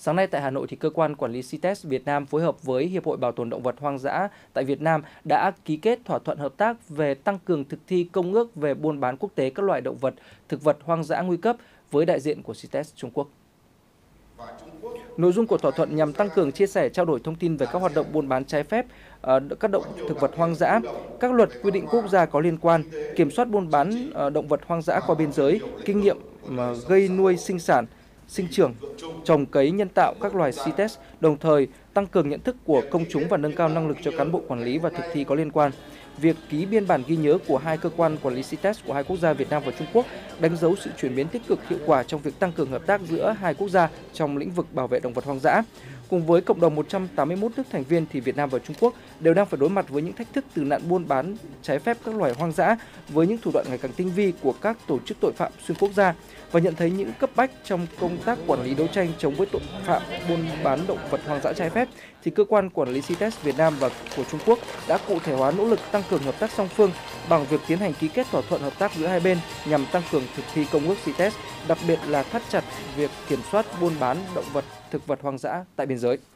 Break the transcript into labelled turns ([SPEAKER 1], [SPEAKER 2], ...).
[SPEAKER 1] Sáng nay tại Hà Nội, thì cơ quan quản lý CITES Việt Nam phối hợp với Hiệp hội Bảo tồn động vật hoang dã tại Việt Nam đã ký kết thỏa thuận hợp tác về tăng cường thực thi Công ước về buôn bán quốc tế các loài động vật, thực vật hoang dã nguy cấp với đại diện của CITES Trung Quốc. Nội dung của thỏa thuận nhằm tăng cường chia sẻ, trao đổi thông tin về các hoạt động buôn bán trái phép các thực vật hoang dã, các luật quy định quốc gia có liên quan, kiểm soát buôn bán động vật hoang dã qua biên giới, kinh nghiệm gây nuôi sinh sản, sinh trưởng, trồng cấy nhân tạo các loài CITES, đồng thời tăng cường nhận thức của công chúng và nâng cao năng lực cho cán bộ quản lý và thực thi có liên quan. Việc ký biên bản ghi nhớ của hai cơ quan quản lý CITES của hai quốc gia Việt Nam và Trung Quốc đánh dấu sự chuyển biến tích cực, hiệu quả trong việc tăng cường hợp tác giữa hai quốc gia trong lĩnh vực bảo vệ động vật hoang dã. Cùng với cộng đồng 181 nước thành viên, thì Việt Nam và Trung Quốc đều đang phải đối mặt với những thách thức từ nạn buôn bán trái phép các loài hoang dã với những thủ đoạn ngày càng tinh vi của các tổ chức tội phạm xuyên quốc gia, và nhận thấy những cấp bách trong công tác quản lý đấu tranh chống với tội phạm buôn bán động vật hoang dã trái phép, thì cơ quan quản lý CITES Việt Nam và của Trung Quốc đã cụ thể hóa nỗ lực tăng cường hợp tác song phương bằng việc tiến hành ký kết thỏa thuận hợp tác giữa hai bên nhằm tăng cường thực thi Công ước CITES, đặc biệt là thắt chặt việc kiểm soát buôn bán động vật, thực vật hoang dã tại biên giới.